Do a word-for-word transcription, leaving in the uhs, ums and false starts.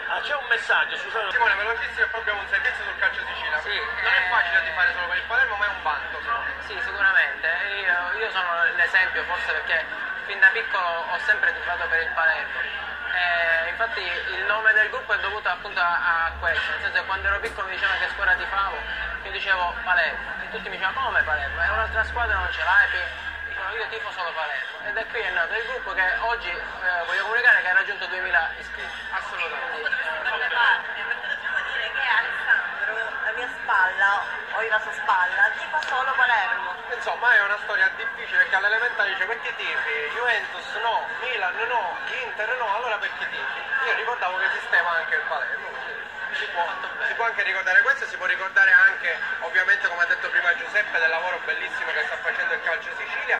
Ah, c'è un messaggio, scusate. Simone, velocissimo, e poi abbiamo un servizio sul calcio Sicilia. Sì, non è eh... facile di fare solo per il Palermo, ma è un vanto. Sì, sicuramente. Io, io sono l'esempio, forse perché fin da piccolo ho sempre tifato per il Palermo. Eh, infatti il nome del gruppo è dovuto appunto a, a questo, nel senso che quando ero piccolo mi dicevano che squadra tifavo, io dicevo Palermo, e tutti mi dicevano come Palermo? È un'altra squadra, non ce l'hai? Dicono io tifo solo Palermo. Ed è qui è nato il gruppo che oggi eh, voglio comunicare che ha raggiunto duemila iscritti. Assolutamente. Dalle parti, perché devo dire che Alessandro, la mia spalla, o la sua spalla, tifa solo Palermo. Insomma è una storia difficile perché all'elementare dice perché tifi? Juventus no, Milan no, Inter no, allora perché tifi? Io ricordavo che esisteva anche il Palermo, si può, si può anche ricordare questo e si può ricordare anche ovviamente come ha detto prima Giuseppe del lavoro bellissimo che sta facendo il calcio Sicilia.